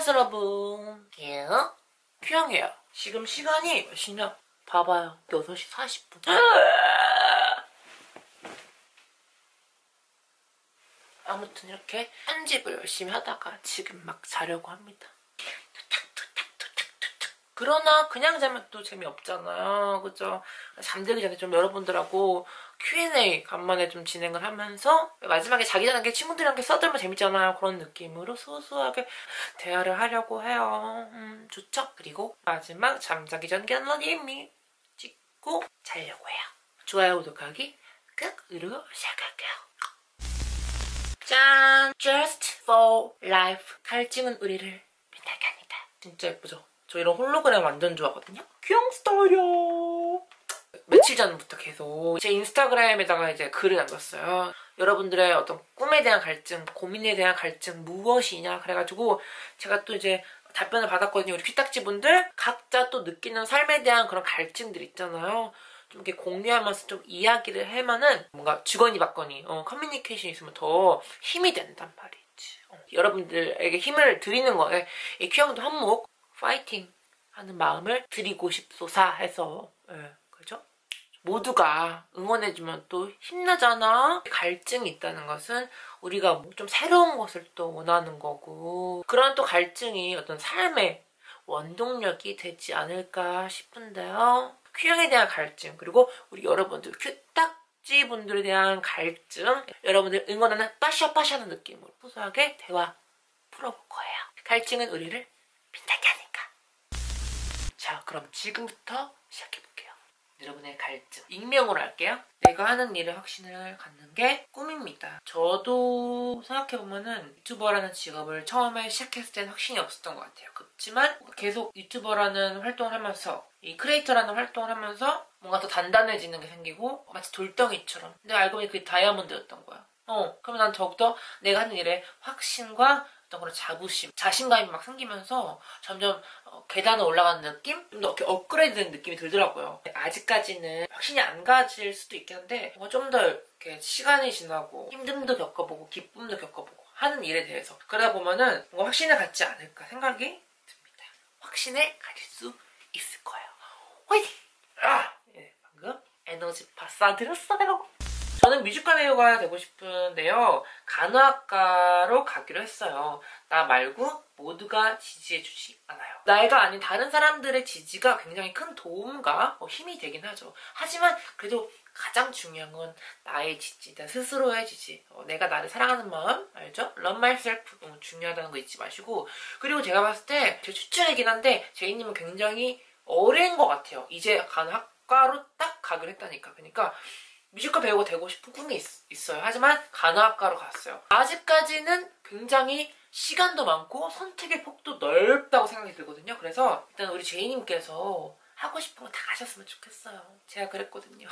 안녕하세요 여러분. 큐영이에요. 지금 시간이 몇 시냐? 봐봐요. 6시 40분. 아무튼 이렇게 편집을 열심히 하다가 지금 막 자려고 합니다. 그러나 그냥 자면 또 재미없잖아요. 그죠? 잠들기 전에 좀 여러분들하고 Q&A 간만에 좀 진행을 하면서 마지막에 자기 전에 친구들이랑 써들면 재밌잖아요. 그런 느낌으로 소소하게 대화를 하려고 해요. 좋죠? 그리고 마지막 잠자기 전 갤러리미 찍고 자려고 해요. 좋아요, 구독하기 꾹으로 시작할게요. 짠! Just for life. 갈증은 우리를 빛나게 합니다. 진짜 예쁘죠? 저 이런 홀로그램 완전 좋아하거든요. 귀여운 스타일이요. 며칠 전부터 계속 제 인스타그램에다가 이제 글을 남겼어요. 여러분들의 어떤 꿈에 대한 갈증, 고민에 대한 갈증 무엇이냐 그래가지고 제가 또 이제 답변을 받았거든요. 우리 퀴딱지분들 각자 또 느끼는 삶에 대한 그런 갈증들 있잖아요. 좀 이렇게 공유하면서 좀 이야기를 하면은 뭔가 주거니 받거니 커뮤니케이션이 있으면 더 힘이 된단 말이지. 여러분들에게 힘을 드리는 거에 이 큐형도 한몫 파이팅 하는 마음을 드리고 싶소사 해서 그죠? 모두가 응원해주면 또 힘나잖아. 갈증이 있다는 것은 우리가 좀 새로운 것을 또 원하는 거고 그런 또 갈증이 어떤 삶의 원동력이 되지 않을까 싶은데요. 큐형에 대한 갈증 그리고 우리 여러분들 큐딱지 분들에 대한 갈증 여러분들 응원하는 빠샤빠샤는 느낌으로 소소하게 대화 풀어볼 거예요. 갈증은 우리를 빛나게 하니까. 자, 그럼 지금부터 시작해볼게요. 여러분의 갈증 익명으로 할게요. 내가 하는 일에 확신을 갖는 게 꿈입니다. 저도 생각해보면은 유튜버라는 직업을 처음에 시작했을 때는 확신이 없었던 것 같아요. 그렇지만 계속 유튜버라는 활동을 하면서 이 크리에이터라는 활동을 하면서 뭔가 더 단단해지는 게 생기고 마치 돌덩이처럼 근데 알고 보니 그게 다이아몬드였던 거야. 그러면 난 더욱더 내가 하는 일에 확신과 어떤 그런 자부심, 자신감이 막 생기면서 점점 계단을 올라가는 느낌? 좀 더 이렇게 업그레이드 된 느낌이 들더라고요. 아직까지는 확신이 안 가질 수도 있겠는데 좀 더 이렇게 시간이 지나고 힘듦도 겪어보고 기쁨도 겪어보고 하는 일에 대해서 그러다 보면은 뭔가 확신을 갖지 않을까 생각이 듭니다. 확신을 가질 수 있을 거예요. 화이팅! 방금 에너지파 쏴드렸어. 저는 뮤지컬 배우가 되고 싶은데요. 간호학과로 가기로 했어요. 나 말고 모두가 지지해주지 않아요. 나이가 아닌 다른 사람들의 지지가 굉장히 큰 도움과 힘이 되긴 하죠. 하지만 그래도 가장 중요한 건 나의 지지, 나 스스로의 지지. 내가 나를 사랑하는 마음, 알죠? Love myself 중요하다는 거 잊지 마시고 그리고 제가 봤을 때 제 추천이긴 한데 제이님은 굉장히 어린 것 같아요. 이제 간호학과로 딱 가기로 했다니까. 그러니까 뮤지컬 배우가 되고 싶은 꿈이 있어요. 하지만 간호학과로 갔어요. 아직까지는 굉장히 시간도 많고 선택의 폭도 넓다고 생각이 들거든요. 그래서 일단 우리 제이님께서 하고 싶은 거 다 하셨으면 좋겠어요. 제가 그랬거든요.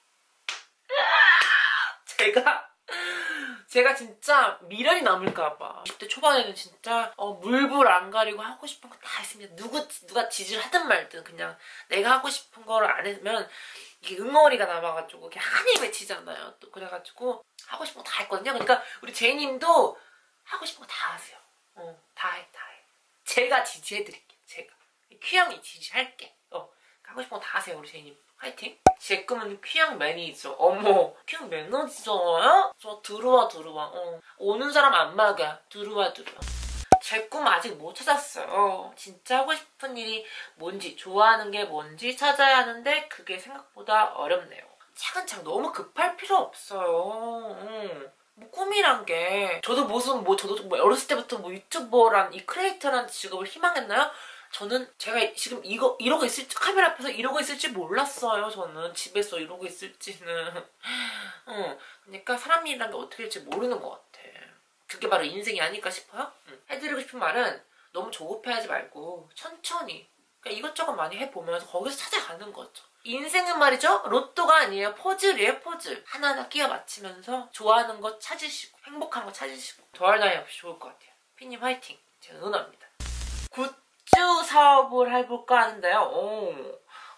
제가 진짜 미련이 남을까봐 20대 초반에는 진짜 물불 안 가리고 하고 싶은 거 다 했습니다. 누가 지지를 하든 말든 그냥 내가 하고 싶은 거를 안 했으면 이게 응어리가 남아가지고 이렇게 한이 맺히잖아요. 또 그래가지고 하고 싶은 거 다 했거든요. 그러니까 우리 제이님도 하고 싶은 거 다 하세요. 다 해. 제가 지지해드릴게요. 제가 큐형이 지지할게. 하고 싶은 거 다 하세요. 우리 제이님 화이팅! 제 꿈은 큐형 매니저. 어머, 큐형 매니저요? 저 들어와. 오는 사람 안 막아. 들어와. 제 꿈 아직 못 찾았어요. 진짜 하고 싶은 일이 뭔지, 좋아하는 게 뭔지 찾아야 하는데 그게 생각보다 어렵네요. 차근차근 너무 급할 필요 없어요. 뭐 꿈이란 게 저도 저도 어렸을 때부터 유튜버란 이 크리에이터라는 직업을 희망했나요? 저는 제가 지금 이러고 있을지 카메라 앞에서 이러고 있을지 몰랐어요. 저는 집에서 이러고 있을지는 그러니까 사람이란 게 어떻게 될지 모르는 것 같아. 그게 바로 인생이 아닐까 싶어요. 해드리고 싶은 말은 너무 조급해하지 말고 천천히 그러니까 이것저것 많이 해보면서 거기서 찾아가는 거죠. 인생은 말이죠. 로또가 아니에요. 퍼즐이에요. 퍼즐. 하나하나 끼워 맞추면서 좋아하는 거 찾으시고 행복한 거 찾으시고 더할 나위 없이 좋을 것 같아요. 피님 화이팅. 제가 응원합니다. 굿즈 사업을 해볼까 하는데요.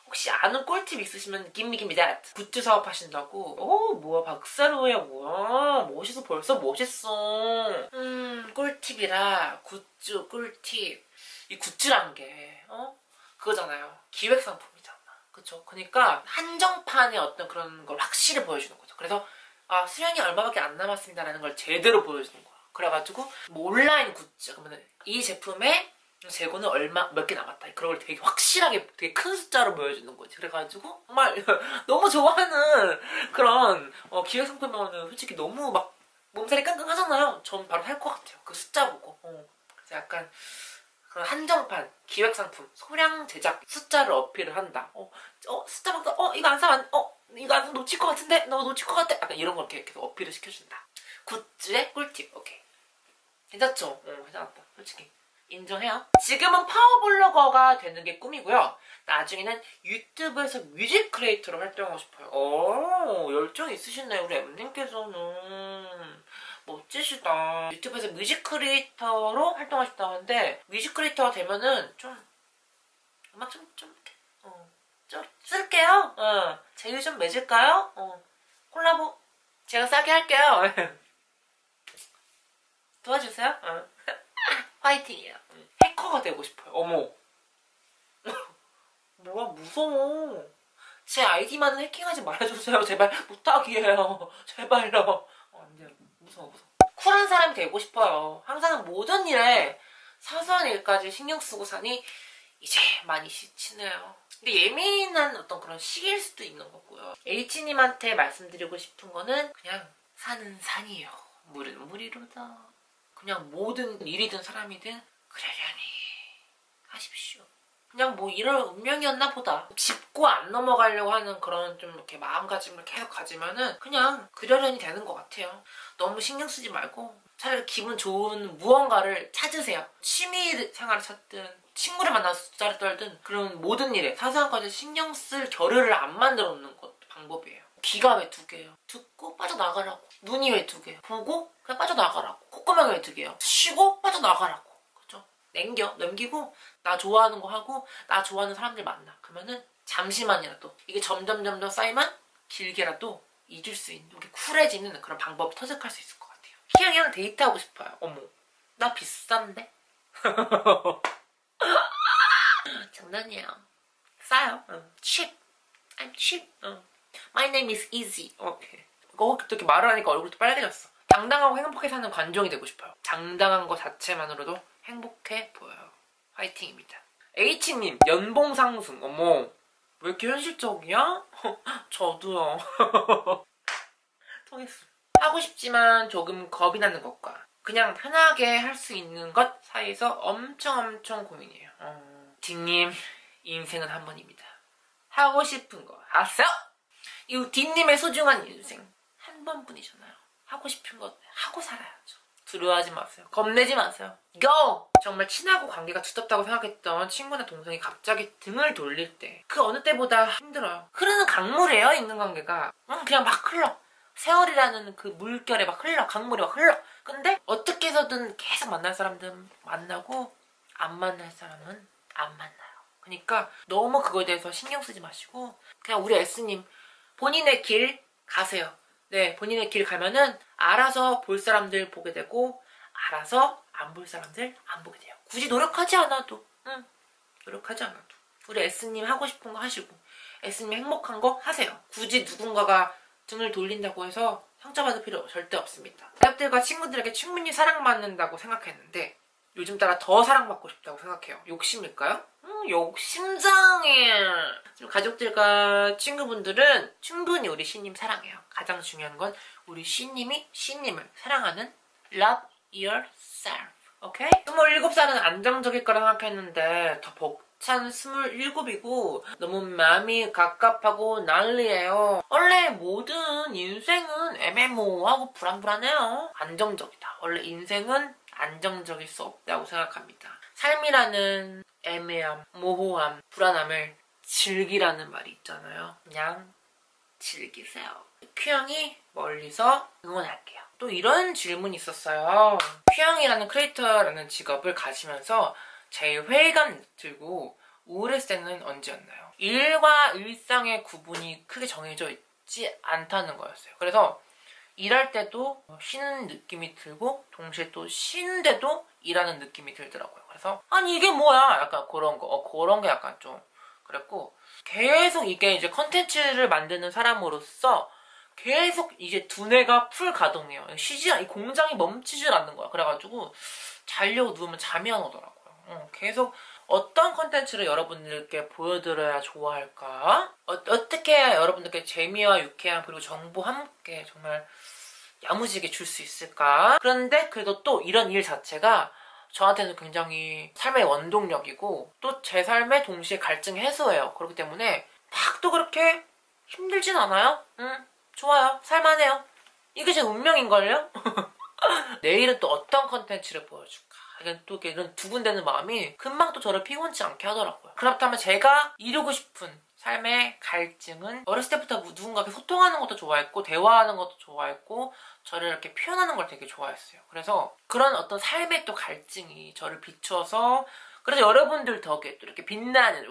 혹시 아는 꿀팁 있으시면 give me that. 굿즈 사업 하신다고? 오 뭐야 박사로야 뭐야. 멋있어 벌써 멋있어. 꿀팁이라 굿즈 꿀팁. 이 굿즈란 게 그거잖아요. 기획상품이잖아. 그쵸? 그러니까 한정판의 어떤 그런 걸 확실히 보여주는 거죠. 그래서 아 수량이 얼마밖에 안 남았습니다라는 걸 제대로 보여주는 거야. 그래가지고 뭐 온라인 굿즈 그러면 이 제품의 재고는 얼마 몇 개 남았다. 그런 걸 되게 확실하게 되게 큰 숫자로 보여주는 거지. 그래가지고 정말 너무 좋아하는 그런 기획상품이면 솔직히 너무 막 몸살이 깡깡하잖아요. 전 바로 살 것 같아요. 그 숫자 보고. 그래서 약간 그런 한정판 기획상품 소량 제작 숫자를 어필을 한다. 숫자 보고 이거 안 사면 이거 안 사면 놓칠 것 같은데 너 놓칠 것 같아. 약간 이런 걸 이렇게 계속 어필을 시켜준다. 굿즈의 꿀팁. 오케이. 괜찮죠? 괜찮았다. 솔직히. 인정해요. 지금은 파워블로거가 되는 게 꿈이고요. 나중에는 유튜브에서 뮤직 크리에이터로 활동하고 싶어요. 열정이 있으시네요. 우리 엠님께서는. 멋지시다. 유튜브에서 뮤직 크리에이터로 활동하셨다고 하는데 뮤직 크리에이터가 되면은 좀 음악 좀 쓸게요. 제휴 좀 맺을까요? 콜라보 제가 싸게 할게요. 도와주세요. 화이팅이에요. 해커가 되고 싶어요. 어머. 뭐야 무서워. 제 아이디만은 해킹하지 말아주세요. 제발 부탁이에요. 제발요. 안 돼요. 무서워. 쿨한 사람이 되고 싶어요. 항상 모든 일에 사소한 일까지 신경 쓰고 사니 이제 많이 지치네요. 근데 예민한 어떤 그런 시기일 수도 있는 거고요. H님한테 말씀드리고 싶은 거는 그냥 산은 산이에요. 물은 물이로다. 그냥 모든 일이든 사람이든 그러려니 하십시오. 그냥 뭐 이런 운명이었나 보다. 짚고 안 넘어가려고 하는 그런 좀 이렇게 마음가짐을 계속 가지면은 그냥 그러려니 되는 것 같아요. 너무 신경 쓰지 말고 차라리 기분 좋은 무언가를 찾으세요. 취미 생활을 찾든 친구를 만나서 수다를 떨든 그런 모든 일에 사소한 것에 신경 쓸 겨를을 안 만들어 놓는 것도 방법이에요. 귀가 왜 두 개예요? 듣고 빠져나가라고. 눈이 왜 두 개예요? 보고 그냥 빠져나가라고. 콧구멍이 왜 두 개예요? 쉬고 빠져나가라고. 그죠? 넘기고 나 좋아하는 거 하고 나 좋아하는 사람들 만나. 그러면은 잠시만이라도 이게 점점 쌓이면 길게라도 잊을 수 있는 이렇게 쿨해지는 그런 방법을 터득할 수 있을 것 같아요. 희영이랑 데이트하고 싶어요. 어머 나 비싼데? 장난이에요. 싸요. cheap. I'm cheap. My name is easy. 오케이. 또 이렇게 말을 하니까 얼굴도 빨개졌어. 당당하고 행복하게 사는 관종이 되고 싶어요. 당당한 거 자체만으로도 행복해 보여요. 화이팅입니다. H님 연봉 상승. 어머 왜 이렇게 현실적이야? 저도요. 통했어. 하고 싶지만 조금 겁이 나는 것과 그냥 편하게 할 수 있는 것 사이에서 엄청 고민이에요. 딘님 인생은 한 번입니다. 하고 싶은 거 하세요. 이 딘님의 소중한 인생 한 번뿐이잖아요. 하고 싶은 것 하고 살아야죠. 두려워하지 마세요. 겁내지 마세요. GO! 정말 친하고 관계가 두텁다고 생각했던 친구나 동생이 갑자기 등을 돌릴 때 그 어느 때보다 힘들어요. 흐르는 강물이에요. 인간관계가. 그냥 막 흘러. 세월이라는 그 물결에 막 흘러. 강물이 막 흘러. 근데 어떻게 해서든 계속 만날 사람들은 만나고 안 만날 사람은 안 만나요. 그러니까 너무 그거에 대해서 신경 쓰지 마시고 그냥 우리 S님 본인의 길 가세요. 네, 본인의 길 가면은 알아서 볼 사람들 보게 되고 알아서 안 볼 사람들 안 보게 돼요. 굳이 노력하지 않아도 노력하지 않아도 우리 S님 하고 싶은 거 하시고 S님 행복한 거 하세요. 굳이 누군가가 등을 돌린다고 해서 상처받을 필요 절대 없습니다. 가족들과 친구들에게 충분히 사랑받는다고 생각했는데 요즘 따라 더 사랑받고 싶다고 생각해요. 욕심일까요? 욕심장애. 가족들과 친구분들은 충분히 우리 C님 사랑해요. 가장 중요한 건 우리 C님이 C님을 사랑하는 love yourself. 오케이? 27살은 안정적일 거라 생각했는데 더 벅찬 27이고 너무 마음이 갑갑하고 난리예요. 원래 모든 인생은 애매모호하고 불안불안해요. 안정적이다. 원래 인생은 안정적일 수 없다고 생각합니다. 삶이라는 애매함, 모호함, 불안함을 즐기라는 말이 있잖아요. 그냥 즐기세요. 큐형이 멀리서 응원할게요. 또 이런 질문이 있었어요. 큐형이라는 크리에이터라는 직업을 가지면서 제일 회의감 들고 우울했을 때는 언제였나요? 일과 일상의 구분이 크게 정해져 있지 않다는 거였어요. 그래서 일할 때도 쉬는 느낌이 들고 동시에 또 쉬는데도 일하는 느낌이 들더라고요. 그래서 아니 이게 뭐야? 약간 그런 거. 그런 게 약간 좀 그랬고, 계속 이게 이제 컨텐츠를 만드는 사람으로서 계속 이제 두뇌가 풀 가동해요. 이 공장이 멈추질 않는 거야. 그래가지고 자려고 누우면 잠이 안 오더라고요. 계속 어떤 컨텐츠를 여러분들께 보여드려야 좋아할까? 어떻게 해야 여러분들께 재미와 유쾌함 그리고 정보 함께 정말 야무지게 줄 수 있을까? 그런데 그래도 또 이런 일 자체가 저한테는 굉장히 삶의 원동력이고 또 제 삶에 동시에 갈증 해소예요. 그렇기 때문에 막 또 그렇게 힘들진 않아요. 좋아요. 살만해요. 이게 제 운명인걸요? 내일은 또 어떤 컨텐츠를 보여줄까? 이건 또 이런 두근대는 마음이 금방 또 저를 피곤치 않게 하더라고요. 그렇다면 제가 이루고 싶은 삶의 갈증은 어렸을 때부터 누군가에게 소통하는 것도 좋아했고 대화하는 것도 좋아했고 저를 이렇게 표현하는 걸 되게 좋아했어요. 그래서 그런 어떤 삶의 또 갈증이 저를 비춰서 그래서 여러분들 덕에 또 이렇게 빛나는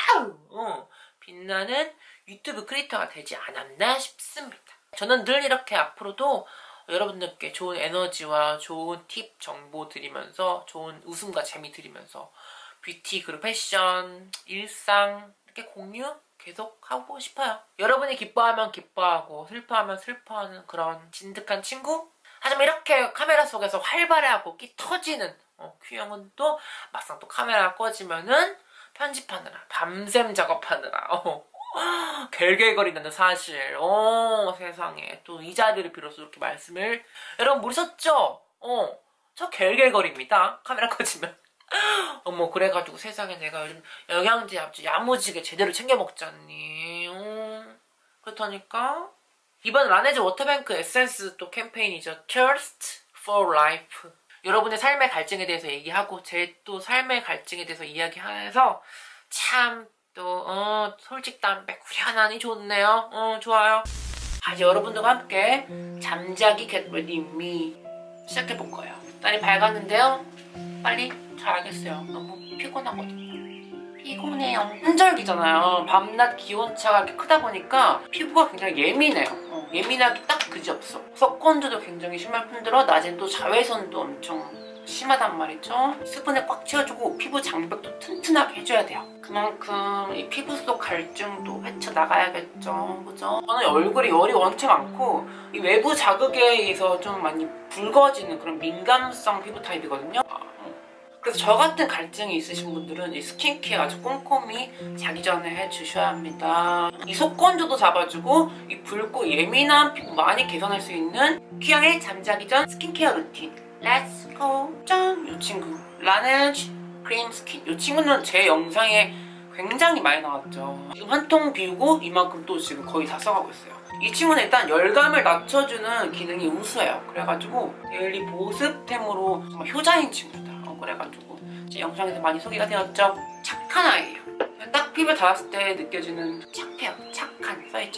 빛나는 유튜브 크리에이터가 되지 않았나 싶습니다. 저는 늘 이렇게 앞으로도 여러분들께 좋은 에너지와 좋은 팁, 정보 드리면서 좋은 웃음과 재미 드리면서 뷰티, 그리고 패션, 일상 이렇게 공유 계속 하고 싶어요. 여러분이 기뻐하면 기뻐하고 슬퍼하면 슬퍼하는 그런 진득한 친구? 하지만 이렇게 카메라 속에서 활발해하고 끼 터지는 큐형은 또 막상 또 카메라가 꺼지면은 편집하느라 밤샘 작업하느라 갤갤거리는 사실 세상에 또 이 자리를 빌어서 이렇게 말씀을 여러분 모르셨죠? 저 갤갤거립니다. 카메라 꺼지면 그래가지고 세상에 내가 요즘 영양제 아주 야무지게 제대로 챙겨 먹잖니. 그렇다니까. 이번 라네즈 워터뱅크 에센스 또 캠페인이죠. Thirst for Life. 여러분의 삶의 갈증에 대해서 얘기하고 제 또 삶의 갈증에 대해서 이야기해서 참 또 솔직담백 후련하니 좋네요. 좋아요. 아직 여러분들과 함께 잠자기 Get Ready Me 시작해볼 거예요. 날이 밝았는데요. 빨리 자야겠어요. 너무 피곤하거든요. 피곤해요. 환절기잖아요. 밤낮 기온차가 이렇게 크다 보니까 피부가 굉장히 예민해요. 예민하기 딱 그지없어. 석건조도 굉장히 심할 뿐더러 낮엔 또 자외선도 엄청 심하단 말이죠. 수분에 꽉 채워주고 피부 장벽도 튼튼하게 해줘야 돼요. 그만큼 이 피부 속 갈증도 헤쳐나가야겠죠. 그죠? 저는 얼굴에 열이 원체 많고 이 외부 자극에 의해서 좀 많이 붉어지는 그런 민감성 피부 타입이거든요. 그래서 저 같은 갈증이 있으신 분들은 이 스킨케어 아주 꼼꼼히 자기 전에 해주셔야 합니다. 이 속건조도 잡아주고 이 붉고 예민한 피부 많이 개선할 수 있는 큐형의 잠자기 전 스킨케어 루틴 Let's go! 짠! 이 친구 라네즈 크림 스킨. 이 친구는 제 영상에 굉장히 많이 나왔죠. 지금 한 통 비우고 이만큼 또 지금 거의 다 써가고 있어요. 이 친구는 일단 열감을 낮춰주는 기능이 우수해요. 그래가지고 데일리 보습템으로 정말 효자인 친구다. 그래가지고 제 영상에서 많이 소개가 되었죠. 착한 아이예요. 딱 피부에 닿았을 때 느껴지는 착해요. 착한 써있죠.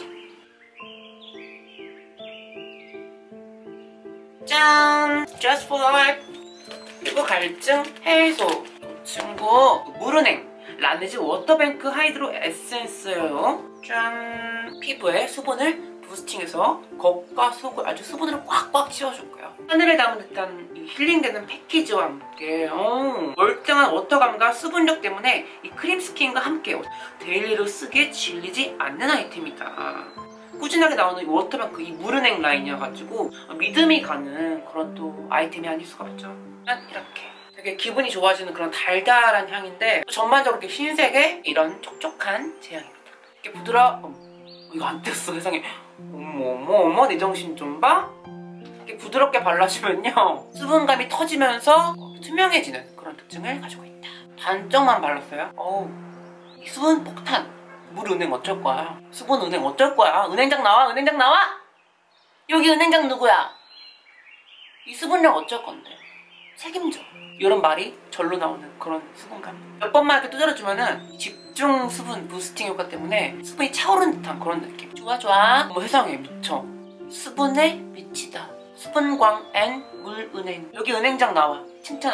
짠! Just for life! 피부 갈증 해소. 이 친구 무르냉 라네즈 워터뱅크 하이드로 에센스예요. 짠! 피부에 수분을 부스팅해서 겉과 속을 아주 수분으로 꽉꽉 채워줄 거예요. 하늘에 담은 듯한 이 힐링되는 패키지와 함께 월등한 워터감과 수분력 때문에 이 크림 스킨과 함께 데일리로 쓰기에 질리지 않는 아이템이다. 꾸준하게 나오는 이 워터뱅크 이 무르냉 라인이어가지고 믿음이 가는 그런 또 아이템이 아닐 수가 없죠. 이렇게 되게 기분이 좋아지는 그런 달달한 향인데 전반적으로 이렇게 흰색의 이런 촉촉한 제형입니다. 이렇게 이거 안 뗐어 세상에. 어머 내 정신 좀 봐. 이렇게 부드럽게 발라주면요 수분감이 터지면서 투명해지는 그런 특징을 가지고 있다. 단점만 발랐어요. 이 수분 폭탄. 물 은행 어쩔 거야? 수분 은행 어쩔 거야? 은행장 나와! 은행장 나와! 여기 은행장 누구야? 이 수분량 어쩔 건데? 책임져. 이런 말이 절로 나오는 그런 수분감. 몇 번만 이렇게 두드려주면은 집중 수분 부스팅 효과 때문에 수분이 차오르는 듯한 그런 느낌. 좋아. 세상에 미쳐. 수분에 미치다. 수분광 앤 물 은행. 여기 은행장 나와. 칭찬하게.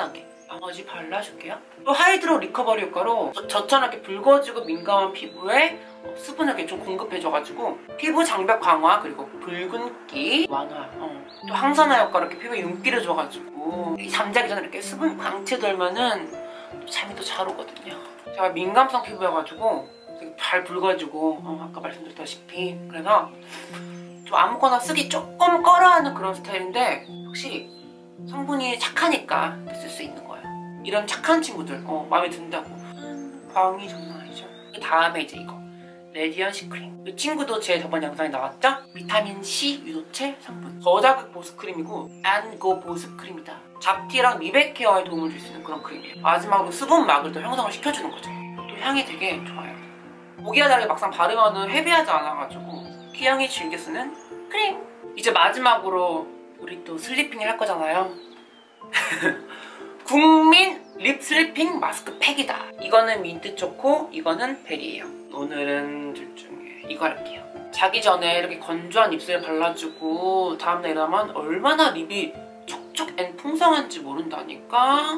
나머지 발라줄게요. 또 하이드로 리커버리 효과로 저처럼 이렇게 붉어지고 민감한 피부에 수분을 좀 공급해줘가지고 피부 장벽 강화 그리고 붉은기 완화. 또 항산화 효과로 이렇게 피부에 윤기를 줘가지고 잠자기 전에 이렇게 수분 광채 돌면은 잠이 더 잘 오거든요. 제가 민감성 피부여가지고 되게 잘 붉어지고 아까 말씀드렸다시피 그래서 좀 아무거나 쓰기 조금 꺼려하는 그런 스타일인데 확실히 성분이 착하니까 쓸 수 있는 거예요. 이런 착한 친구들 마음에 든다고 광이 장난 아니죠. 그 다음에 이제 이거 레디언시 크림. 이 친구도 제 저번 영상에 나왔죠? 비타민C 유도체 성분 저자극 보습크림이고 안고 보습크림이다. 잡티랑 미백 케어에 도움을 줄 수 있는 그런 크림이에요. 마지막으로 수분막을 또 형성을 시켜주는 거죠. 또 향이 되게 좋아요. 보기와 다르게 막상 바르면 헤비하지 않아가지고 귀향이 즐겨 쓰는 크림. 이제 마지막으로 우리 또 슬리핑을 할 거잖아요. 국민 립 슬리핑 마스크 팩이다. 이거는 민트 초코, 이거는 베리예요. 오늘은 둘 중에 이거 할게요. 자기 전에 이렇게 건조한 입술에 발라주고 다음날 일어나면 얼마나 립이 촉촉 앤 풍성한지 모른다니까.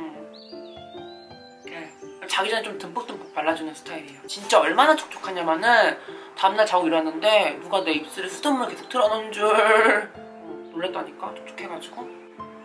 자기 전에 좀 듬뿍듬뿍 발라주는 스타일이에요. 진짜 얼마나 촉촉하냐면은 다음날 자고 일어났는데 누가 내 입술에 수돗물 계속 틀어놓은 줄 놀랬다니까. 촉촉해가지고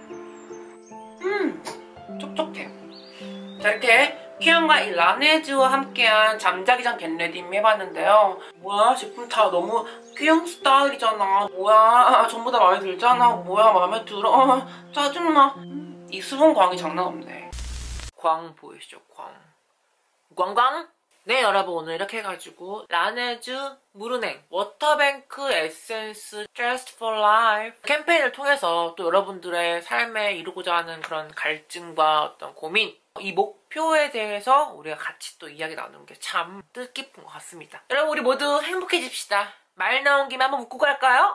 촉촉해요. 자, 이렇게 퀴앙과 이 라네즈와 함께한 잠자기 전 겟레디미 해봤는데요. 뭐야, 제품 다 너무 퀴앙 스타일이잖아. 뭐야, 전부 다 마음에 들잖아. 뭐야, 마음에 들어. 짜증나. 이 수분 광이 장난 없네. 광 보이시죠? 광광? 네, 여러분, 오늘 이렇게 해가지고 라네즈 무르냉 워터뱅크 에센스 Just for Life 캠페인을 통해서 또 여러분들의 삶에 이루고자 하는 그런 갈증과 어떤 고민, 이 목표에 대해서 우리가 같이 또 이야기 나누는 게 참 뜻깊은 것 같습니다. 여러분, 우리 모두 행복해집시다. 말 나온 김에 한번 웃고 갈까요?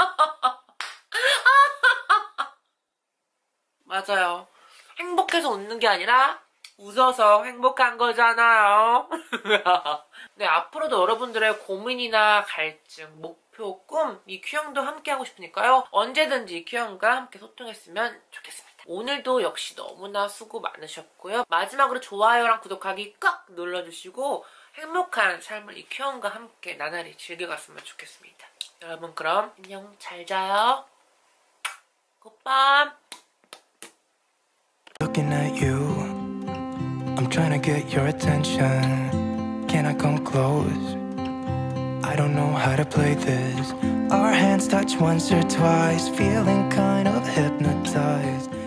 맞아요. 행복해서 웃는 게 아니라 웃어서 행복한 거잖아요. 네, 앞으로도 여러분들의 고민이나 갈증, 목표, 꿈, 이 퀴형도 함께 하고 싶으니까요. 언제든지 이 퀴형과 함께 소통했으면 좋겠습니다. 오늘도 역시 너무나 수고 많으셨고요. 마지막으로 좋아요랑 구독하기 꼭 눌러주시고 행복한 삶을 이 퀴형과 함께 나날이 즐겨갔으면 좋겠습니다. 여러분, 그럼 안녕, 잘 자요. 굿밤. Looking at you, I'm trying to get your attention. Can I come close? I don't know how to play this. Our hands touch once or twice, feeling kind of hypnotized.